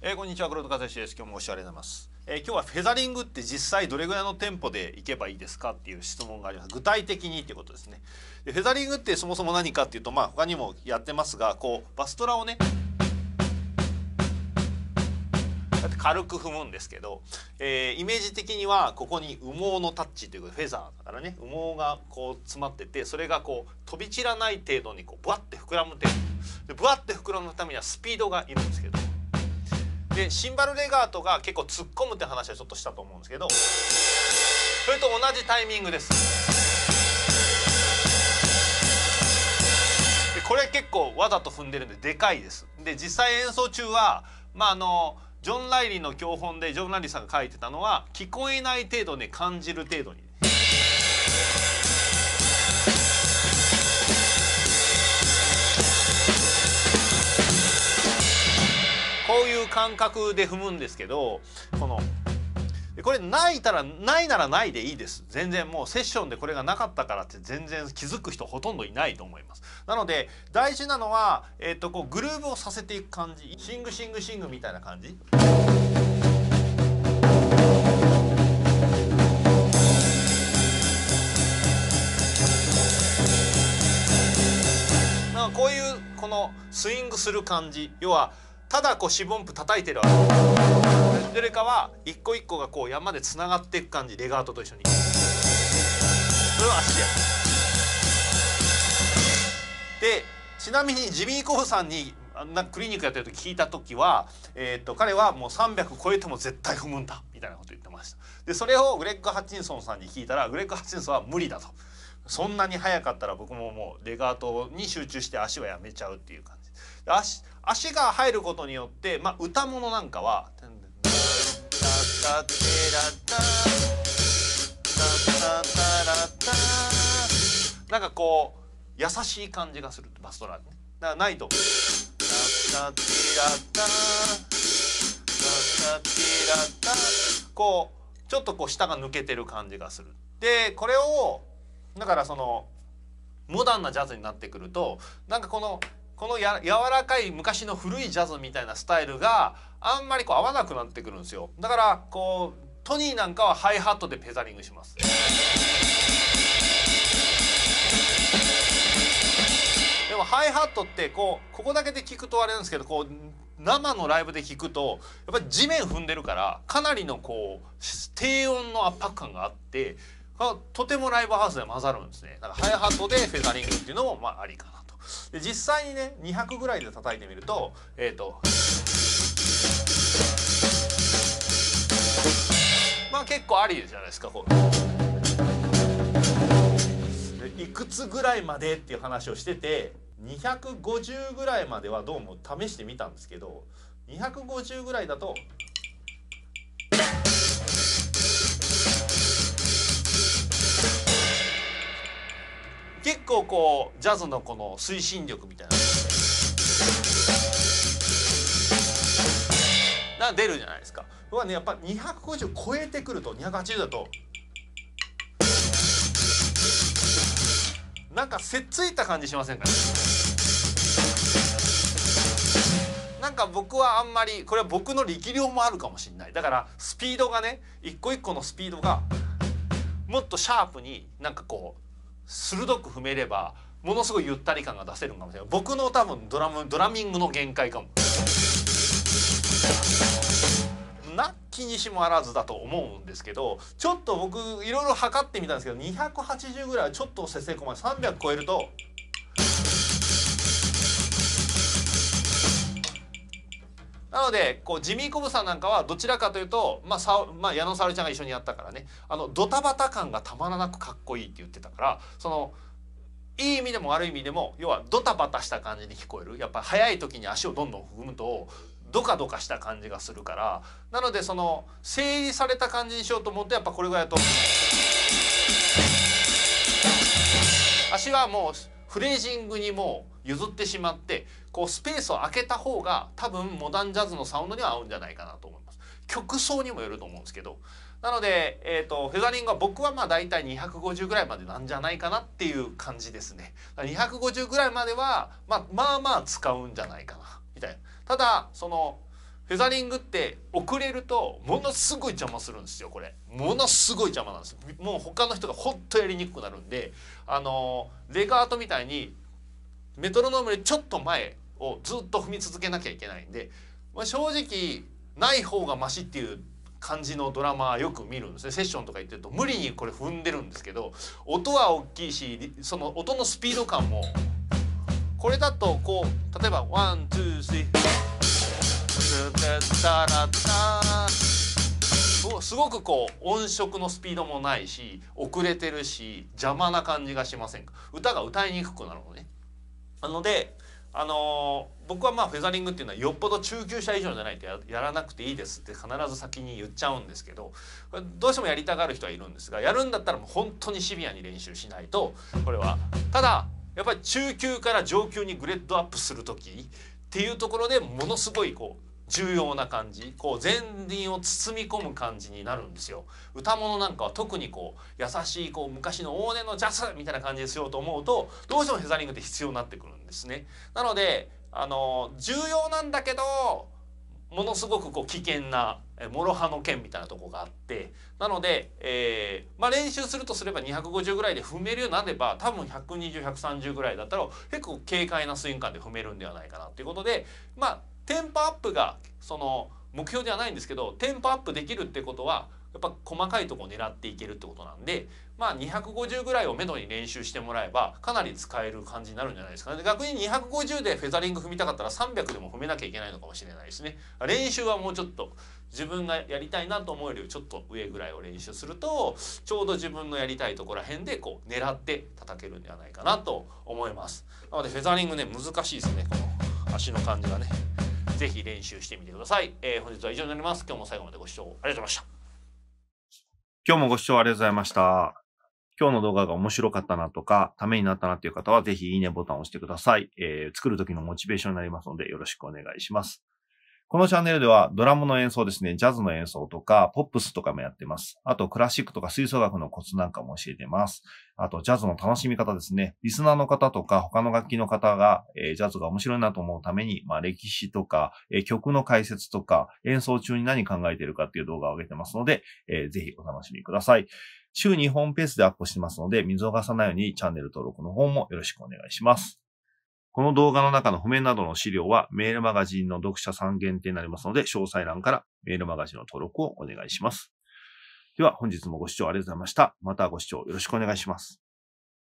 こんにちは、黒田和志です。今日もお世話になります。今日はフェザリングって実際どれぐらいのテンポでいけばいいですかっていう質問があります。具体的にっていうことですね。でフェザリングってそもそも何かっていうと、他にもやってますが、バストラをね、だって軽く踏むんですけど、イメージ的にはここに羽毛のタッチということで、フェザーだからね、羽毛が詰まってて、それが飛び散らない程度にブワッて膨らむ程度で、ブワッて膨らむためにはスピードがいるんですけど、でシンバルレガートが結構突っ込むって話はちょっとしたと思うんですけど、それと同じタイミングです。でこれ結構わざと踏んでるんででかいです。で実際演奏中はジョン・ライリーの教本でジョン・ライリーさんが書いてたのは、聞こえない程度に感じる程度に。こういう感覚で踏むんですけど、これないならないでいいです。全然もうセッションでこれがなかったからって全然気づく人ほとんどいないと思います。なので大事なのは、グルーブをさせていく感じ、シングシングシングみたいな感じ。こういうこのスイングする感じ、要はただ四分音符叩いてるわけそれかは一個一個が山でつながっていく感じ、レガートと一緒に。それを足でやる。でちなみにジミー・コフさんにクリニックやってる時聞いた時は、彼はもう300超えても絶対踏むんだみたいなこと言ってました。でそれをグレッグ・ハッチンソンさんに聞いたら、グレッグ・ハッチンソンは無理だと。そんなに速かったら僕ももうレガートに集中して足はやめちゃうっていう感じ。足が入ることによって、歌物なんかはなんか優しい感じがする、バストラでね。だからないとちょっと下が抜けてる感じがする。でこれをだからモダンなジャズになってくると、なんかこの柔らかい昔の古いジャズみたいなスタイルがあんまり合わなくなってくるんですよ。だからトニーなんかはハイハットでペザリングします。でもハイハットってここだけで聞くとあれなんですけど、生のライブで聞くとやっぱり地面踏んでるからかなりの低音の圧迫感があって、とてもライブハウスで混ざるんですね。だからハイハットでフェザリングっていうのもありかなと。で実際にね200ぐらいで叩いてみると結構ありじゃないですか。いくつぐらいまでっていう話をしてて、250ぐらいまではどうも試してみたんですけど、250ぐらいだと結構ジャズのこの推進力みたいな出るじゃないですか。僕はねやっぱ250超えてくると、280だとなんかせっついた感じしませんかね。なんか僕はあんまり、これは僕の力量もあるかもしれない。だからスピードがね、一個一個のスピードがもっとシャープに鋭く踏めればものすごいゆったり感が出せるかもしれない。僕の多分ドラミングの限界かも。なきにしもあらずだと思うんですけど、ちょっと僕いろいろ測ってみたんですけど、280ぐらいはちょっとせせこまで、300超えるとなのでジミー・コブさんなんかはどちらかというと、矢野沙織ちゃんが一緒にやったからね、ドタバタ感がたまらなくかっこいいって言ってたから、いい意味でも悪い意味でも、要はドタバタした感じに聞こえる。やっぱ速い時に足をどんどん踏むとドカドカした感じがするから、なので整理された感じにしようと思って、やっぱこれぐらいだと足はもうフレージングにもう譲ってしまって、スペースを空けた方が多分モダンジャズのサウンドには合うんじゃないかなと思います。曲奏にもよると思うんですけど、なので、フェザリングは僕は大体250ぐらいまでなんじゃないかなっていう感じですね。250ぐらいまではまあ使うんじゃないかなみたいな。ただフェザリングって遅れるとものすごい邪魔するんですよ。これものすごい邪魔なんです。もう他の人がほんとやりにくくなるんで、レガートみたいにメトロノームよりちょっと前をずっと踏み続けなきゃいけないんで、正直ない方がマシっていう感じのドラマはよく見るんですね。セッションとか行ってると無理にこれ踏んでるんですけど、音は大きいし、その音のスピード感もこれだとこう例えばワンツースリーすごくこう音色のスピードもないし遅れてるし邪魔な感じがしませんか。歌が歌いにくくなるのね。なので僕はフェザリングっていうのはよっぽど中級者以上じゃないとやらなくていいですって必ず先に言っちゃうんですけど、どうしてもやりたがる人はいるんですが、やるんだったらもう本当にシビアに練習しないとこれは。ただやっぱり中級から上級にグレードアップする時っていうところでものすごいこう重要な感じ、こう前輪を包み込む感じになるんですよ。歌物なんかは特にこう優しいこう昔の往年のジャズみたいな感じにしようと思うとどうしてもフェザリングって必要になってくるんですね。なので重要なんだけどものすごくこう危険な諸刃の剣みたいなとこがあって、なので、練習するとすれば250ぐらいで踏めるようになれば多分120130ぐらいだったら結構軽快なスイング感で踏めるんではないかなということで、テンポアップがその目標ではないんですけど、テンポアップできるってことはやっぱ細かいとこを狙っていけるってことなんで、250ぐらいをめどに練習してもらえばかなり使える感じになるんじゃないですかね。逆に250でフェザリング踏みたかったら300でも踏めなきゃいけないのかもしれないですね。練習はもうちょっと自分がやりたいなと思えるちょっと上ぐらいを練習するとちょうど自分のやりたいところら辺でこう狙って叩けるんではないかなと思います。なのでフェザリングね難しいですね。この足の感じがね。ぜひ練習してみてください。本日は以上になります。今日も最後までご視聴ありがとうございました。 今日もご視聴ありがとうございました。今日の動画が面白かったなとか、ためになったなという方は、ぜひいいねボタンを押してください。作る時のモチベーションになりますので、よろしくお願いします。このチャンネルではドラムの演奏ですね、ジャズの演奏とか、ポップスとかもやってます。あと、クラシックとか吹奏楽のコツなんかも教えてます。あと、ジャズの楽しみ方ですね。リスナーの方とか、他の楽器の方が、ジャズが面白いなと思うために、歴史とか、曲の解説とか、演奏中に何考えているかっていう動画を上げてますので、ぜひお楽しみください。週2本ペースでアップしてますので、見逃さないようにチャンネル登録の方もよろしくお願いします。この動画の中の譜面などの資料はメールマガジンの読者さん限定になりますので、詳細欄からメールマガジンの登録をお願いします。では本日もご視聴ありがとうございました。またご視聴よろしくお願いします。